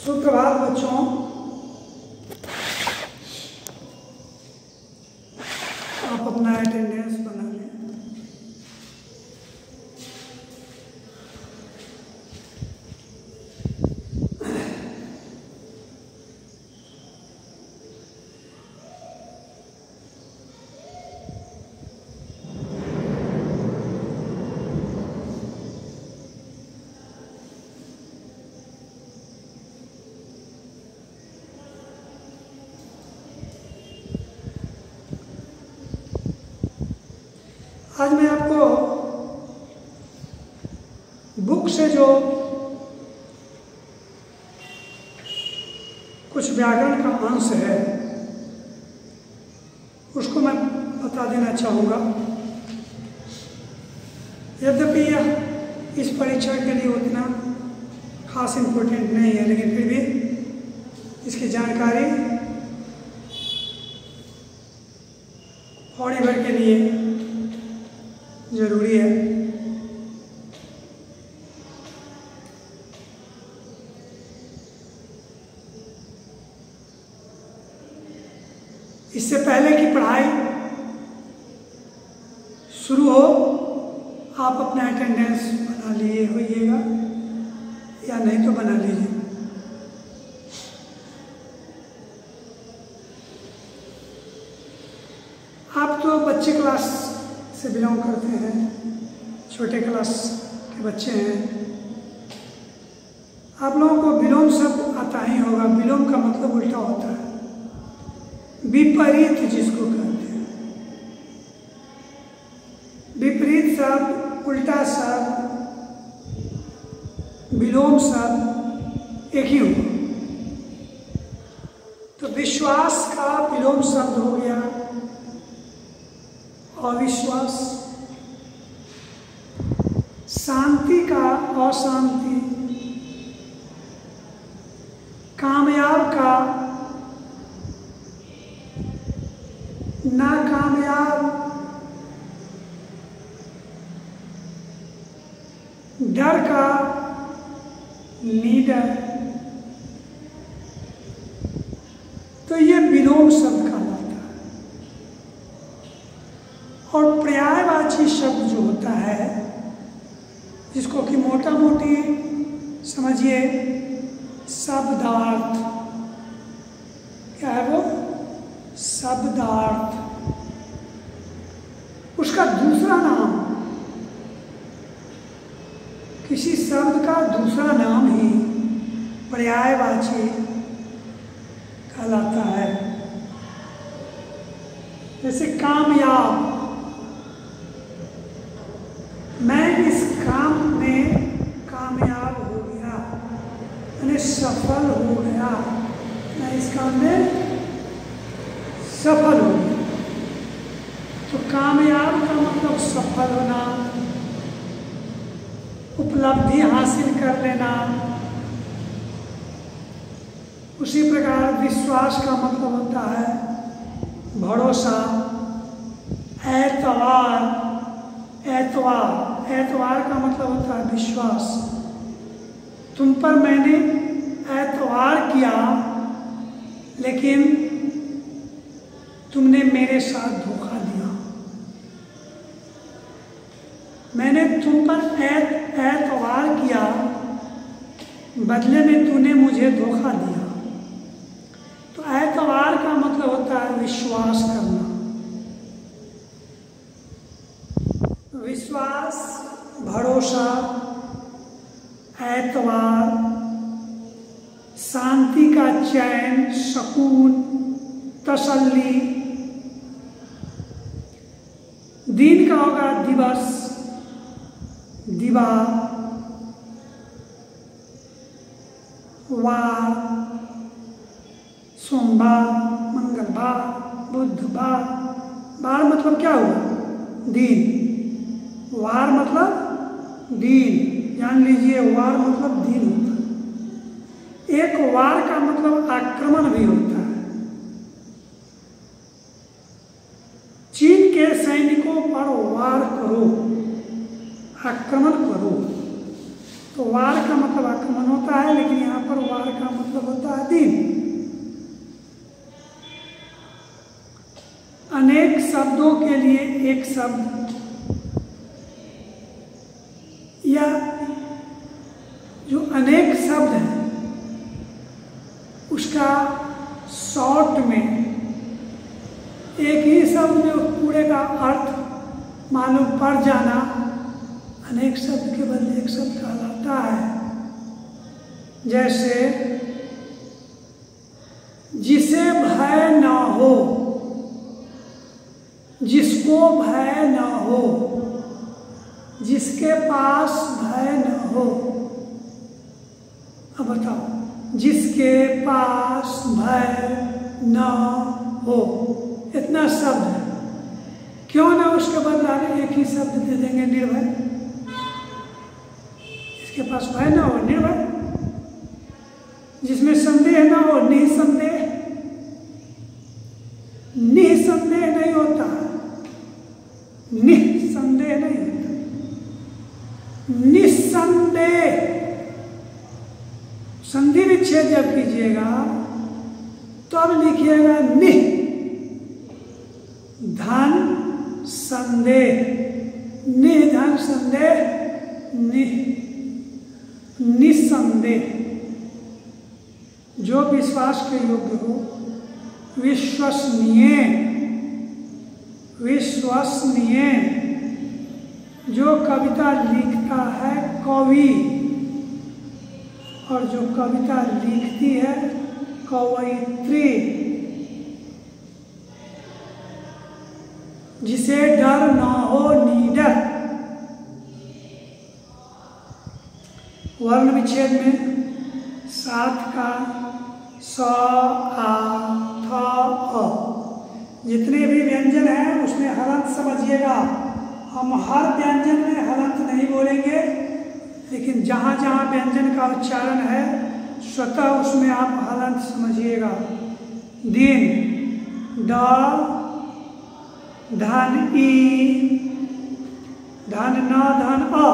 सुप्रभात बच्चों। आप अपना अटेंडेंस बना लें। आज मैं आपको बुक से जो कुछ व्याकरण का अंश है उसको मैं बता देना चाहूँगा। यद्यपि यह इस परीक्षा के लिए उतना खास इम्पोर्टेंट नहीं है, लेकिन फिर भी इसकी जानकारी थोड़ी भर के लिए जरूरी है। इससे पहले कि पढ़ाई शुरू हो आप अपना अटेंडेंस बना लिए होइएगा या नहीं तो बना लीजिए। आप तो बच्चे क्लास से बिलोंग करते हैं, छोटे क्लास के बच्चे हैं। आप लोगों को विलोम शब्द आता ही होगा। विलोम का मतलब उल्टा होता है, विपरीत जिसको कहते हैं। विपरीत शब्द, उल्टा शब्द, विलोम शब्द एक ही होगा। तो विश्वास का विलोम शब्द हो गया अविश्वास, शांति का अशांति, कामयाब का नाकामयाब, डर का निडर। तो ये विलोम शब्द कहलाता है। और पर्यायवाची शब्द जो होता है जिसको कि मोटा मोटी समझिए शब्दार्थ, क्या है वो? शब्दार्थ। उसका दूसरा नाम, किसी शब्द का दूसरा नाम ही पर्यायवाची कहलाता है। जैसे कामयाब, मैं इस काम में कामयाब हो गया, मैंने सफल हो गया, मैं इस काम में सफल हो गया। तो कामयाब का मतलब सफल होना, उपलब्धि हासिल कर लेना। उसी प्रकार विश्वास का मतलब होता है भरोसा, एतवार। एतवार का मतलब होता है विश्वास। तुम पर मैंने एतवार किया लेकिन तुमने मेरे साथ धोखा दिया। मैंने तुम पर एतवार किया, बदले में तूने मुझे धोखा दिया। तो एतवार का मतलब होता है विश्वास करना। विश्वास, भरोसा, एतवार, शांति का चैन, सुकून, तसल्ली। दिन का होगा दिवस, दिवा, वार, सोमवार, मंगलवार, बुधवार। वार मतलब क्या हुआ? दिन। वार मतलब दिन, जान लीजिए वार मतलब दिन होता है। एक वार का मतलब आक्रमण भी होता है। चीन के सैनिकों पर वार करो, आक्रमण करो। तो वार का मतलब आक्रमण होता है, लेकिन यहाँ पर वार का मतलब शब्दों के लिए एक शब्द या जो अनेक शब्द हैं उसका शॉर्ट में एक ही शब्द में पूरे का अर्थ मालूम पड़ जाना अनेक शब्द के बदले एक शब्द कहलाता है। जैसे जिसे भय न हो, जिसको भय न हो, जिसके पास भय न हो। अब बताओ, जिसके पास भय न हो, इतना शब्द है, क्यों ना उसके बदला एक ही शब्द दे देंगे, निर्भय। जिसके पास भय न हो, निर्भय। जिसमें संदेह न हो, निसंदेह। निसंदेह नहीं होता, निसंदेह नहीं होता, निसंदेह। संधि विच्छेद जब कीजिएगा तो अब लिखिएगा नि धन संदेह, निधन संदेह, निसंदेह। जो विश्वास के योग्य हो, विश्वसनीय, विश्वसनीय। जो कविता लिखता है कवि, और जो कविता लिखती है कवयित्री। जिसे डर न हो, निडर। वर्ण विच्छेद में साथ का स, आ, थ, अ, जितने भी व्यंजन हैं उसमें हलंत समझिएगा। हम हर व्यंजन में हलंत नहीं बोलेंगे, लेकिन जहाँ जहाँ व्यंजन का उच्चारण है स्वतः उसमें आप हलंत समझिएगा। दिन, ड, धन ई, धन न, धन अ,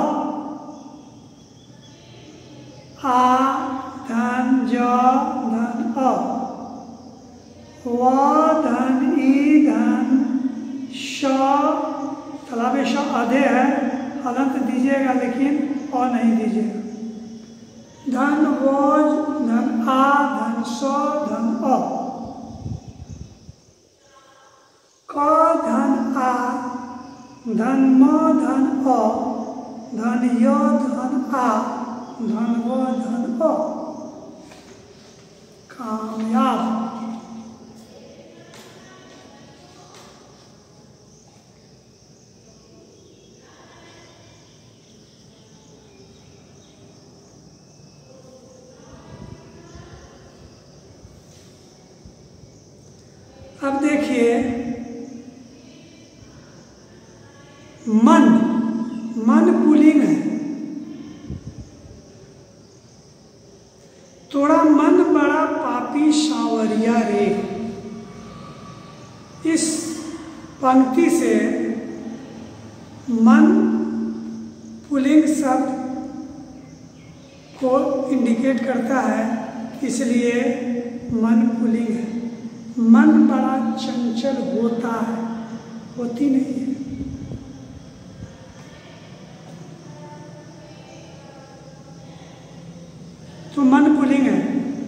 आ, धन ज, धन अ, व, धन ई, धन श, तालाबे श आधे है, हलंत दीजिएगा लेकिन अ नहीं दीजिएगा। धन वोज, धन आ, धन स, धन अ, क, धन आ, धन म, धन अ, धन य, धन आ, धन व, धन अ। कामयाब। अब देखिए, मन, मन पुल्लिंग है। तोड़ा मन बड़ा पापी सांवरिया रे। इस पंक्ति से मन पुल्लिंग शब्द को इंडिकेट करता है, इसलिए मन पुल्लिंग है। मन बड़ा चंचल होता है, होती नहीं है। तो मन पुल्लिंग है।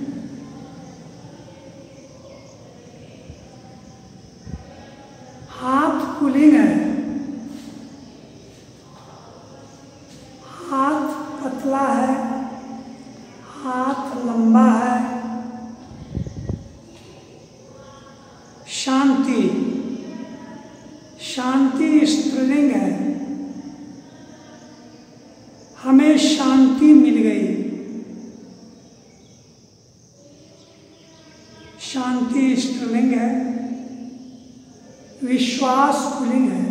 हाथ पुल्लिंग है। हाथ पतला है, हाथ लंबा है। शांति, शांति स्त्रीलिंग है। हमें शांति मिल गई, शांति स्त्रीलिंग है। विश्वास पुल्लिंग है।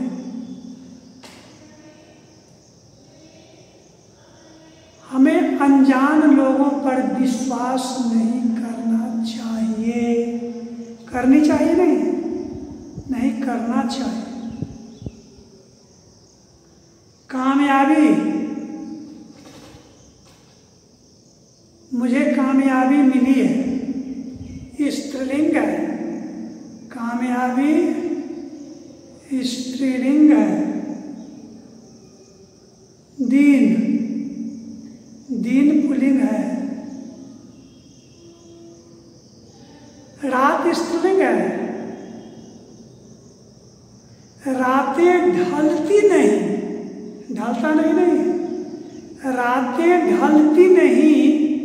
हमें अनजान लोगों पर विश्वास नहीं करना चाहिए। करनी चाहिए नहीं, नहीं करना चाहिए। कामयाबी, मुझे कामयाबी मिली है, स्त्रीलिंग है। कामयाबी स्त्रीलिंग है। दीन, दीन पुल्लिंग है। रात स्त्रीलिंग है। रातें ढलती नहीं, ढलता नहीं, नहीं, रातें ढलती नहीं,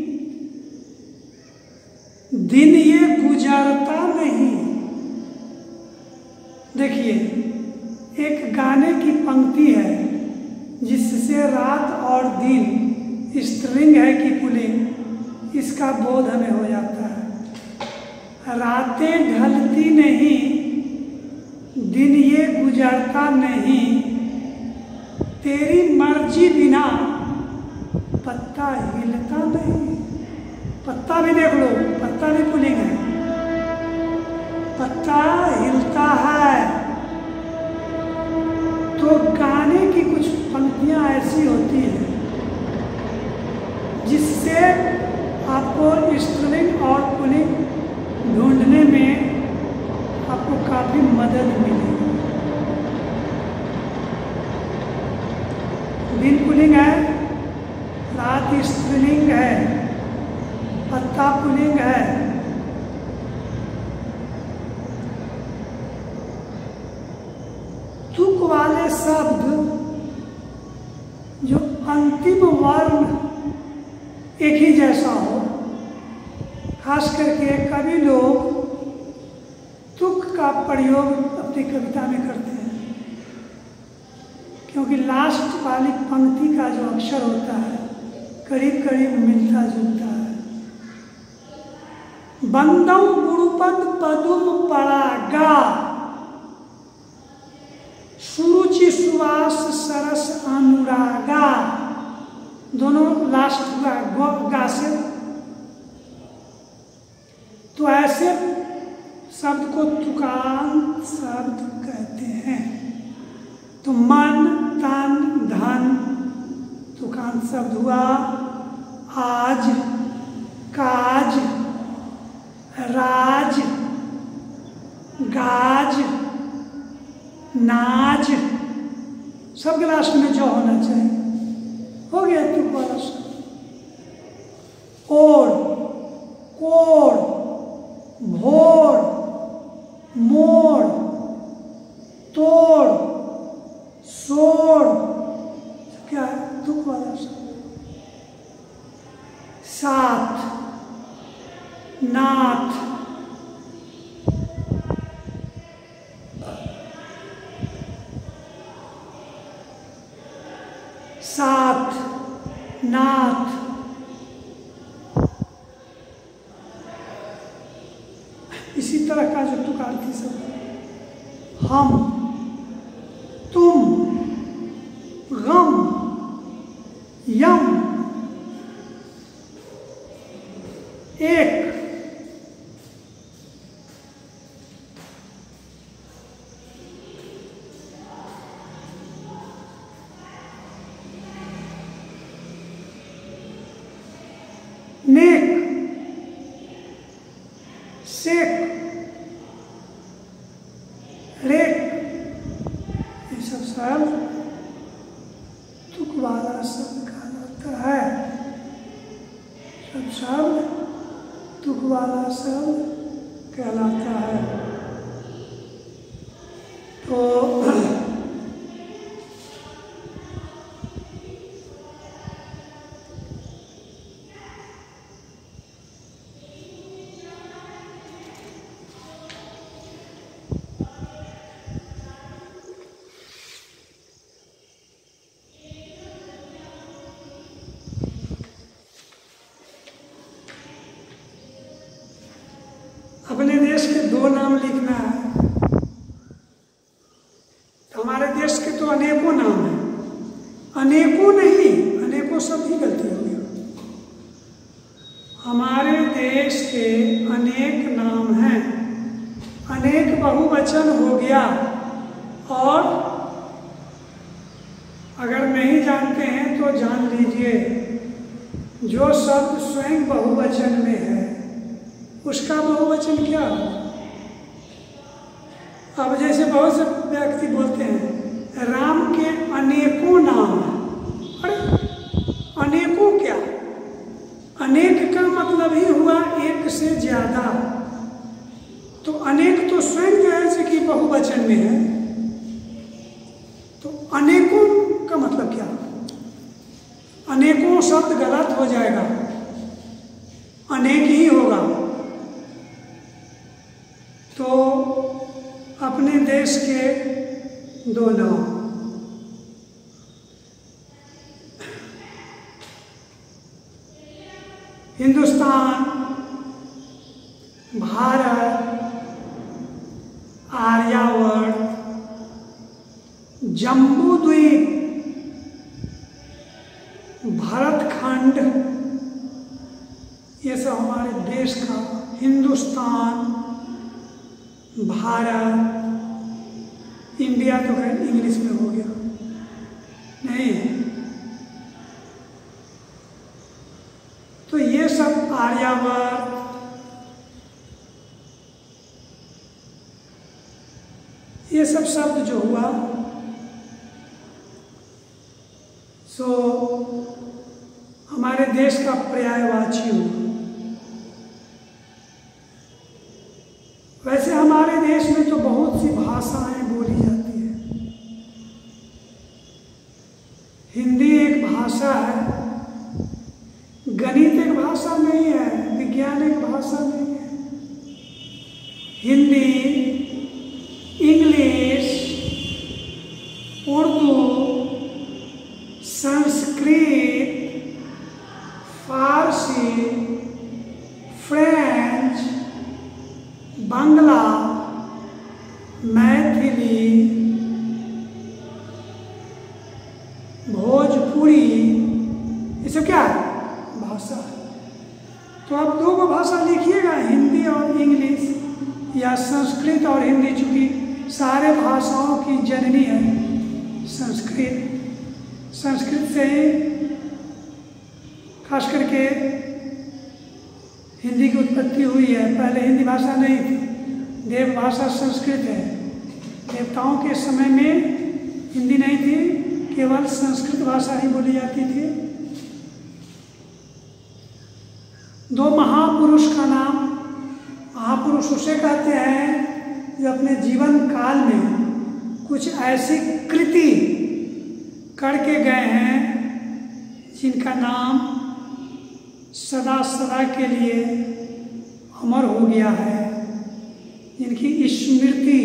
दिन ये गुजरता नहीं। देखिए, एक गाने की पंक्ति है जिससे रात और दिन स्त्रीलिंग है कि पुल्लिंग, इसका बोध हमें हो जाता है। रातें ढलती नहीं, दिन ये गुजरता नहीं, तेरी मर्जी बिना पत्ता हिलता नहीं। पत्ता भी देख लो, पत्ता भी पुल्लिंग है। पत्ता हिलता है। तो गाने की कुछ पंक्तियां ऐसी होती हैं जिससे आपको स्त्रीलिंग और पुल्लिंग ढूंढने में आपको काफी मदद मिलेगी। दिन पुल्लिंग है, रात स्त्रीलिंग है, पत्ता पुल्लिंग है। तुक वाले शब्द जो अंतिम वर्ण एक ही जैसा हो, खास करके कवि लोग तुक का प्रयोग अपनी कविता में करते हैं, क्योंकि लास्ट वाली पंक्ति का जो अक्षर होता है करीब करीब मिलता जुलता है। बंदम गुरुपद पदुम परागा, सुरुचि सुवास सरस अनुरागा, दोनों लास्ट गा से। तो ऐसे शब्द को तुकांत शब्द कहते हैं। तो मन, तन, धन तुकांत शब्द हुआ। आज, काज, राज, गाज, नाज, सबके लास्ट में जो होना चाहिए। हो गया तुक वाला शब्द। ओर, कोर, भोर, मोड़, तोड़, सोड़, क्या है तुक वाला शब्द। साथ, नाथ, साथ, नाथ, इसी तरह का जो तुकारती शब्द। हम, तुम, गम, यम, एक, नेक, सेक, रेक, ये सब शब्द तुक वाला शब्द कहलाता है। सब शब्द तुक वाला शब्द कहलाता है। तो अपने देश के दो नाम लिखना है। तो हमारे देश के तो अनेकों नाम हैं। अनेकों नहीं, अनेकों सब ही गलती हो गया। हमारे देश के अनेक नाम हैं। अनेक बहुवचन हो गया। और अगर नहीं जानते हैं तो जान लीजिए, जो शब्द स्वयं बहुवचन में है उसका बहुवचन क्या हो। अब जैसे बहुत से व्यक्ति बोलते हैं राम के अनेकों नाम हैं। अरे अनेकों क्या, अनेक का मतलब ही हुआ एक से ज्यादा। तो अनेक तो स्वयं जो है कि बहुवचन में है, तो अनेकों का मतलब क्या? अनेकों शब्द गलत हो जाएगा, अनेक ही होगा। तो अपने देश के दो नाम, हिंदुस्तान, भारत, आर्यावर्त, जम्बू द्वीप, भरतखंड, ये सब हमारे देश का, हिंदुस्तान, भारत, इंडिया तो खैर इंग्लिश में हो गया, नहीं है। तो ये सब आर्यावर्त, ये सब शब्द जो हुआ सो हमारे देश का पर्यायवाची हुआ। वैसे हमारे देश में तो बहुत सी भाषाएं बोली जाती है। हिंदी एक भाषा है, गणित एक भाषा नहीं है, विज्ञान एक भाषा नहीं है। हिंदी, इंग्लिश, उर्दू, संस्कृत, फारसी, फ्रेंच, बांग्ला, मैथिली, भोजपुरी, ये सब क्या है? भाषा। तो आप दो को भाषा लिखिएगा, हिंदी और इंग्लिश, या संस्कृत और हिंदी, चूंकि सारे भाषाओं की जननी है संस्कृत। संस्कृत से ही खास करके हिंदी की उत्पत्ति हुई है। पहले हिंदी भाषा नहीं थी, देव भाषा संस्कृत है। देवताओं के समय में हिंदी नहीं थी, केवल संस्कृत भाषा ही बोली जाती थी। दो महापुरुष का नाम, महापुरुष उसे कहते हैं जो अपने जीवन काल में कुछ ऐसी कृति करके गए हैं जिनका नाम सदा सदा के लिए अमर हो गया है, जिनकी स्मृति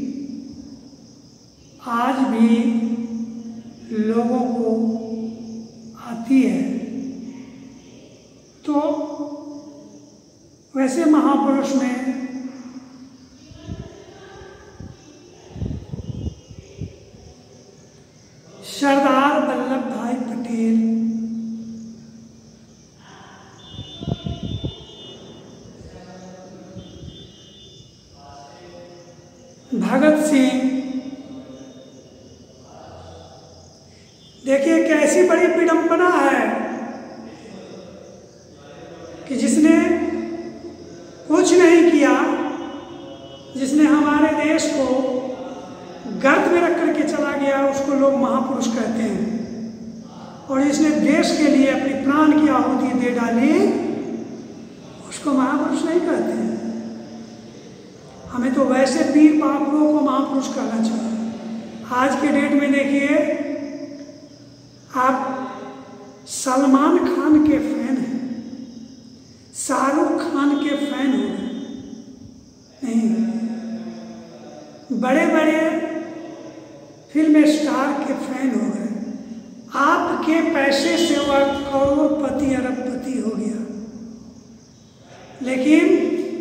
आज भी लोगों को आती है। तो वैसे महापुरुष में सरदार वल्लभ भाई पटेल, भगत सिंह, देखिए कैसी बड़ी विडंबना है कि जिसने कुछ नहीं किया, जिसने हमारे देश को गर्त में रख करके चला गया, उसको लोग महापुरुष कहते हैं। और जिसने देश के लिए अपनी प्राण की आहुति दे डाली, उसको महापुरुष नहीं कहते हैं। हमें तो वैसे वीर बाबुओं को महापुरुष कहना चाहिए। आज के डेट में देखिए, आप सलमान खान के फैन हैं, शाहरुख खान के फैन हो गए, नहीं, बड़े बड़े फिल्म स्टार के फैन हो गए। आपके पैसे से वह करोड़पति अरबपति हो गया, लेकिन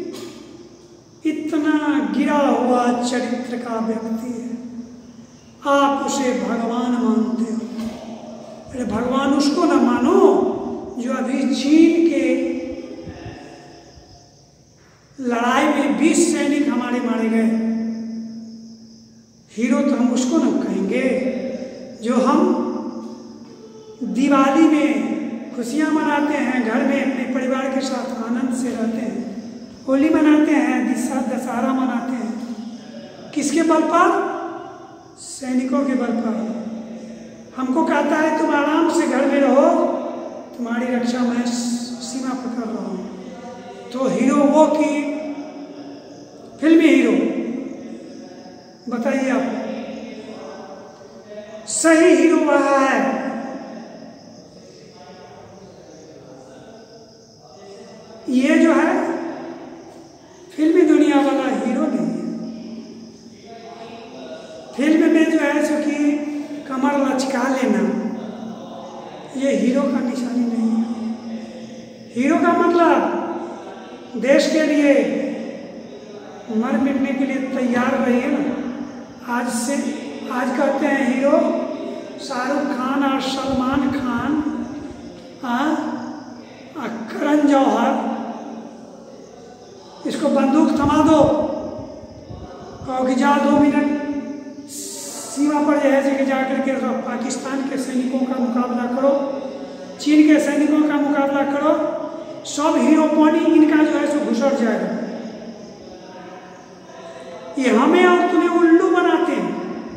इतना गिरा हुआ चरित्र का व्यक्ति है, आप उसे भगवान मानते हो। अरे भगवान उसको ना मानो जो अभी चीन के लड़ाई में 20 सैनिक हमारे मारे गए। हीरो तो हम उसको ना कहेंगे जो हम दिवाली में खुशियां मनाते हैं, घर में अपने परिवार के साथ आनंद से रहते हैं, होली मनाते हैं, दशहरा मनाते हैं। किसके बल पर? सैनिकों के बल पर। हमको कहता है तुम आराम से घर में रहो, तुम्हारी रक्षा मैं सीमा पर कर रहा हूँ। तो हीरो वो कि फिल्मी हीरो, बताइए आप, सही हीरो वह है ये जो है फिल्मी दुनिया वाला हीरो नहीं है। फिल्म में जो है सो कि कमर लचका लेना, ये हीरो का निशानी नहीं है। हीरो का मतलब देश के लिए मर मिटने के लिए तैयार रहिए ना। आज कहते हैं हीरो शाहरुख खान और सलमान खान, करण जौहर, इसको बंदूक थमा दो, कहो कि जाओ 2 मिनट सीमा पर जैसे कि जाकर के पाकिस्तान के सैनिकों का मुकाबला करो, चीन के सैनिकों का मुकाबला करो, सब हीरो पानी इनका जो है सो घुसड़ जाएगा। ये हमें और तुम्हें उल्लू बनाते हैं,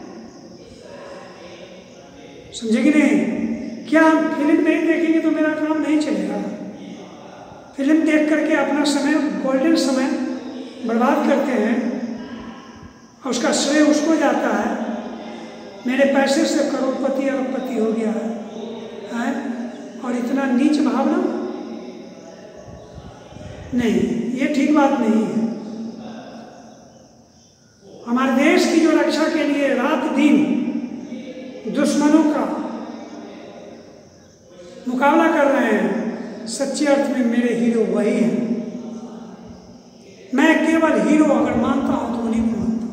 समझे कि नहीं? क्या फिल्म नहीं देखेंगे तो मेरा काम नहीं चलेगा? फिल्म देख करके अपना समय, गोल्डन समय बर्बाद करते हैं और उसका श्रेय उसको जाता है। मेरे पैसे से करोड़पति अरबपति हो गया है और इतना नीच भावना नहीं, ये ठीक बात नहीं है। हमारे देश की जो रक्षा के लिए रात दिन दुश्मनों का मुकाबला कर रहे हैं, सच्चे अर्थ में मेरे हीरो वही हैं। मैं केवल हीरो अगर मानता हूं तो उन्हीं को मानता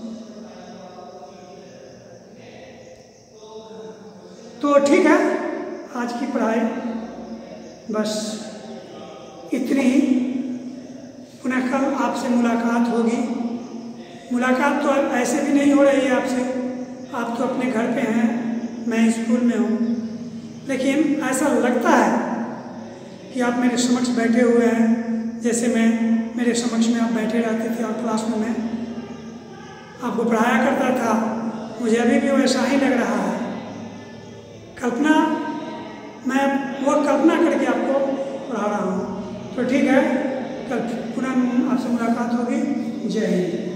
हूं। तो ठीक है, आज की पढ़ाई बस इतनी ही। पुनः कल आपसे मुलाकात होगी। मुलाकात तो ऐसे भी नहीं हो रही है आपसे, आप तो अपने घर पे हैं, मैं स्कूल में हूँ, लेकिन ऐसा लगता है कि आप मेरे समक्ष बैठे हुए हैं, जैसे मेरे समक्ष में आप बैठे रहते थे और क्लास में मैं आपको पढ़ाया करता था। मुझे अभी भी वैसा ही लग रहा है। मैं वो कल्पना करके आपको पढ़ा रहा हूँ। तो ठीक है, कल पुनः आपसे मुलाकात होगी। जय हिंद।